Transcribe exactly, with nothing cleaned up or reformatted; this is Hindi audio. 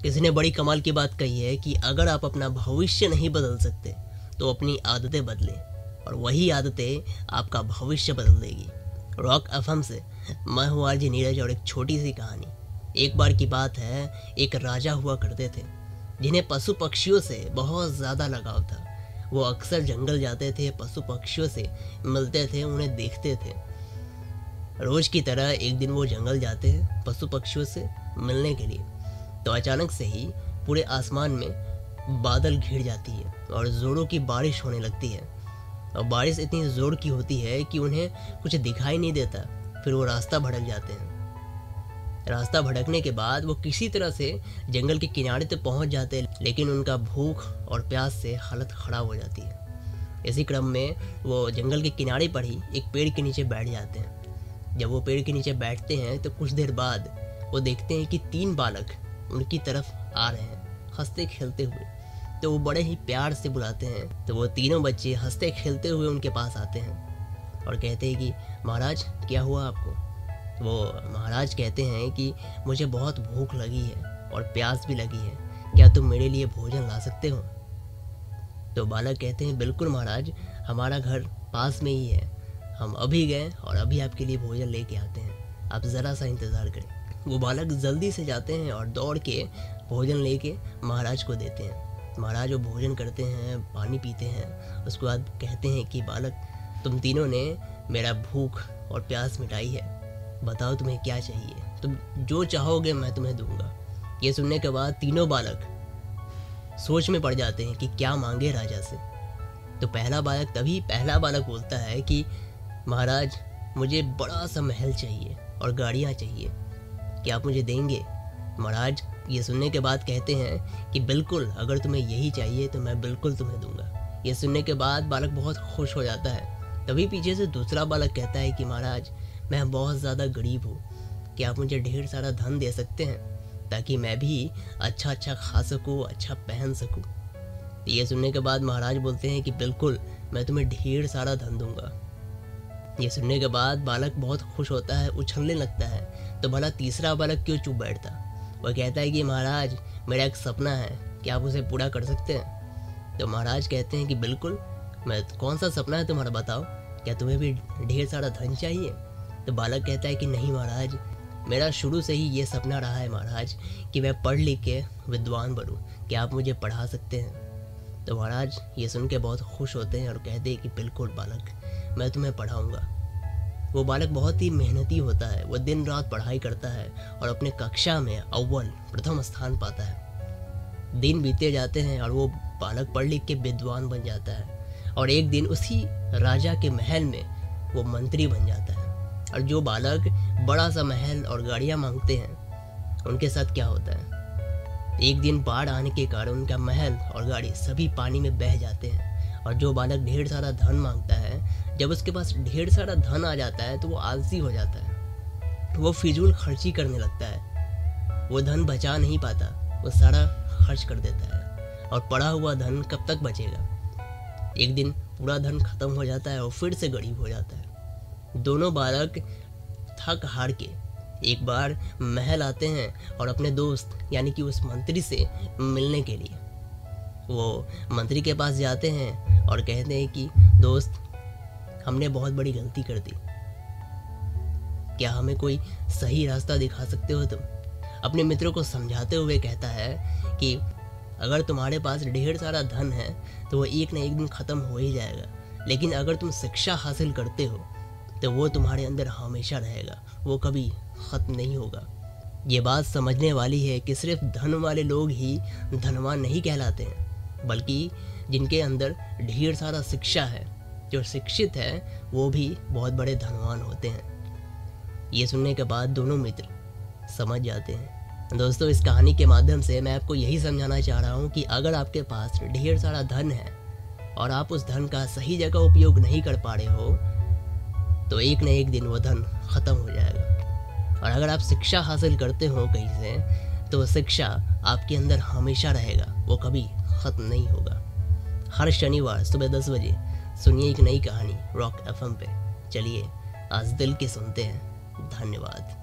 किसी ने बड़ी कमाल की बात कही है कि अगर आप अपना भविष्य नहीं बदल सकते तो अपनी आदतें बदलें, और वही आदतें आपका भविष्य बदल देगी। रॉक एफएम से मैं हूँ आरजे नीरज, और एक छोटी सी कहानी। एक बार की बात है, एक राजा हुआ करते थे जिन्हें पशु पक्षियों से बहुत ज़्यादा लगाव था। वो अक्सर जंगल जाते थे, पशु पक्षियों से मिलते थे, उन्हें देखते थे। रोज की तरह एक दिन वो जंगल जाते हैं पशु पक्षियों से मिलने के लिए, तो अचानक से ही पूरे आसमान में बादल घिर जाती है और जोरों की बारिश होने लगती है। और बारिश इतनी जोर की होती है कि उन्हें कुछ दिखाई नहीं देता। फिर वो रास्ता भटक जाते हैं। रास्ता भटकने के बाद वो किसी तरह से जंगल के किनारे तक पहुंच जाते हैं, लेकिन उनका भूख और प्यास से हालत खराब हो जाती है। इसी क्रम में वो जंगल के किनारे पर ही एक पेड़ के नीचे बैठ जाते हैं। जब वो पेड़ के नीचे बैठते हैं तो कुछ देर बाद वो देखते हैं कि तीन बालक उनकी तरफ आ रहे हैं हंसते खेलते हुए। तो वो बड़े ही प्यार से बुलाते हैं। तो वो तीनों बच्चे हंसते खेलते हुए उनके पास आते हैं और कहते हैं कि महाराज क्या हुआ आपको। वो महाराज कहते हैं कि मुझे बहुत भूख लगी है और प्यास भी लगी है, क्या तुम मेरे लिए भोजन ला सकते हो। तो बालक कहते हैं बिल्कुल महाराज, हमारा घर पास में ही है, हम अभी गए और अभी आपके लिए भोजन लेके आते हैं, आप ज़रा सा इंतज़ार करें। वो बालक जल्दी से जाते हैं और दौड़ के भोजन लेके महाराज को देते हैं। महाराज वो भोजन करते हैं, पानी पीते हैं। उसके बाद कहते हैं कि बालक, तुम तीनों ने मेरा भूख और प्यास मिटाई है, बताओ तुम्हें क्या चाहिए, तुम जो चाहोगे मैं तुम्हें दूंगा। ये सुनने के बाद तीनों बालक सोच में पड़ जाते हैं कि क्या मांगे राजा से। तो पहला बालक तभी पहला बालक बोलता है कि महाराज, मुझे बड़ा सा महल चाहिए और गाड़ियाँ चाहिए, क्या आप मुझे देंगे। महाराज ये सुनने के बाद कहते हैं कि बिल्कुल, अगर तुम्हें यही चाहिए तो मैं बिल्कुल तुम्हें दूंगा। ये सुनने के बाद बालक बहुत खुश हो जाता है। तभी पीछे से दूसरा बालक कहता है कि महाराज, मैं बहुत ज़्यादा गरीब हूँ, क्या आप मुझे ढेर सारा धन दे सकते हैं ताकि मैं भी अच्छा अच्छा खा सकूँ, अच्छा पहन सकूँ। ये सुनने के बाद महाराज बोलते हैं कि बिल्कुल, मैं तुम्हें ढेर सारा धन दूंगा। ये सुनने के बाद बालक बहुत खुश होता है, उछलने लगता है। तो भला तीसरा बालक क्यों चुप बैठता। वह कहता है कि महाराज, मेरा एक सपना है, क्या आप उसे पूरा कर सकते हैं। तो महाराज कहते हैं कि बिल्कुल, मैं कौन सा सपना है तुम्हारा, बताओ, क्या तुम्हें भी ढेर सारा धन चाहिए। तो बालक कहता है कि नहीं महाराज, मेरा शुरू से ही ये सपना रहा है महाराज कि मैं पढ़ लिख के विद्वान बनूं, क्या आप मुझे पढ़ा सकते हैं। तो महाराज ये सुन के बहुत खुश होते हैं और कहते हैं कि बिल्कुल बालक, मैं तुम्हें पढ़ाऊंगा। वो बालक बहुत ही मेहनती होता है, वो दिन रात पढ़ाई करता है और अपने कक्षा में अव्वल प्रथम स्थान पाता है। दिन बीते जाते हैं और वो बालक पढ़ लिख के विद्वान बन जाता है, और एक दिन उसी राजा के महल में वो मंत्री बन जाता है। और जो बालक बड़ा सा महल और गाड़ियाँ मांगते हैं, उनके साथ क्या होता है, एक दिन बाढ़ आने के कारण उनका महल और गाड़ी सभी पानी में बह जाते हैं। और जो बालक ढेर सारा धन मांगता है, जब उसके पास ढेर सारा धन आ जाता है तो वो आलसी हो जाता है, वो फिजूल खर्ची करने लगता है। वो धन बचा नहीं पाता, वो सारा खर्च कर देता है, और पड़ा हुआ धन कब तक बचेगा। एक दिन पूरा धन खत्म हो जाता है और फिर से गरीब हो जाता है। दोनों बालक थक हार के एक बार महल आते हैं और अपने दोस्त यानी कि उस मंत्री से मिलने के लिए वो मंत्री के पास जाते हैं और कहते हैं कि दोस्त, हमने बहुत बड़ी गलती कर दी, क्या हमें कोई सही रास्ता दिखा सकते हो तुम। अपने मित्रों को समझाते हुए कहता है कि अगर तुम्हारे पास ढेर सारा धन है तो वो एक न एक दिन ख़त्म हो ही जाएगा, लेकिन अगर तुम शिक्षा हासिल करते हो तो वो तुम्हारे अंदर हमेशा रहेगा, वो कभी ख़त्म नहीं होगा। ये बात समझने वाली है कि सिर्फ धन वाले लोग ही धनवान नहीं कहलाते हैं, बल्कि जिनके अंदर ढेर सारा शिक्षा है, जो शिक्षित है, वो भी बहुत बड़े धनवान होते हैं। ये सुनने के बाद दोनों मित्र समझ जाते हैं। दोस्तों, इस कहानी के माध्यम से मैं आपको यही समझाना चाह रहा हूँ कि अगर आपके पास ढेर सारा धन है और आप उस धन का सही जगह उपयोग नहीं कर पा रहे हो, तो एक न एक दिन वो धन ख़त्म हो जाएगा। और अगर आप शिक्षा हासिल करते हो कहीं से, तो शिक्षा आपके अंदर हमेशा रहेगा, वो कभी ख़त्म नहीं होगा। हर शनिवार सुबह दस बजे सुनिए एक नई कहानी रॉक एफएम पे। चलिए आज दिल के सुनते हैं। धन्यवाद।